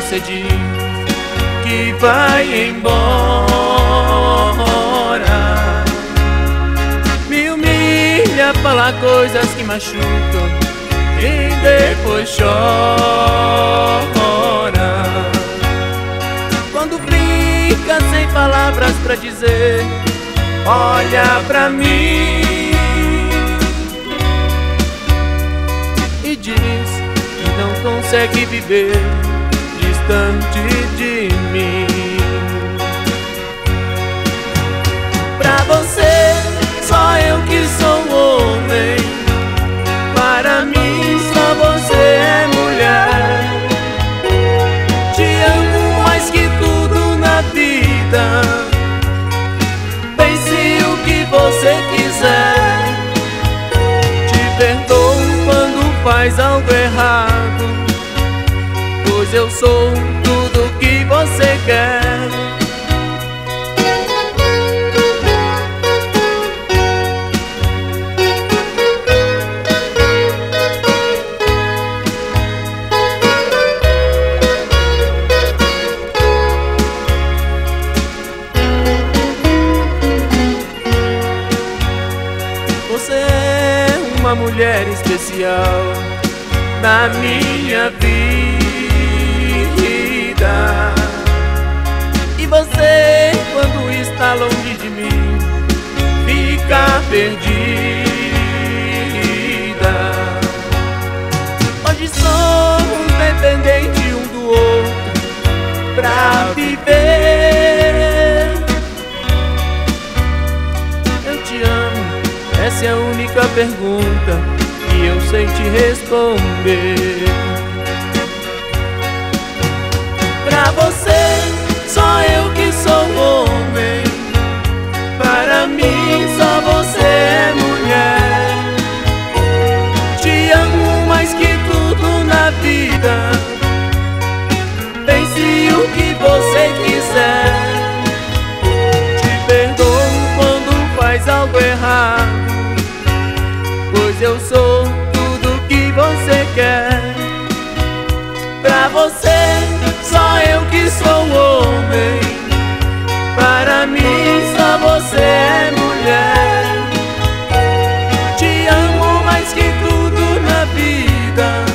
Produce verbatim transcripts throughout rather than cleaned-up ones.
você diz que vai embora. Me humilha, fala coisas que machucam e depois chora. Quando fica sem palavras pra dizer, olha pra mim e diz que não consegue viver distante de mim. Pra você, só eu que sou homem. Para mim, só você é mulher. Te amo mais que tudo na vida. Pense o que você quiser. Te perdoo quando faz algo errado, pois eu sou tudo que você quer. Você é uma mulher especial na minha vida. E você, quando está longe de mim, fica perdida. Hoje somos dependentes um do outro pra viver. Eu te amo, essa é a única pergunta que eu sei te responder. Pra você, só eu que sou homem. Para mim, só você é mulher. Te amo mais que tudo na vida. Pense o que você quiser. Te perdoo quando faz algo errado, pois eu sou tudo que você quer. Pra você, só eu que sou homem. Para mim, só você é mulher. Te amo mais que tudo na vida.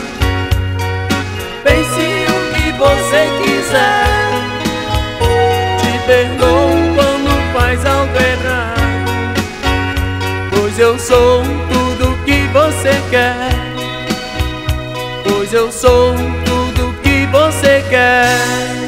Pense o que você quiser. Te perdoo quando faz algo errado, pois eu sou tudo que você quer. Pois eu sou tudo que você quer.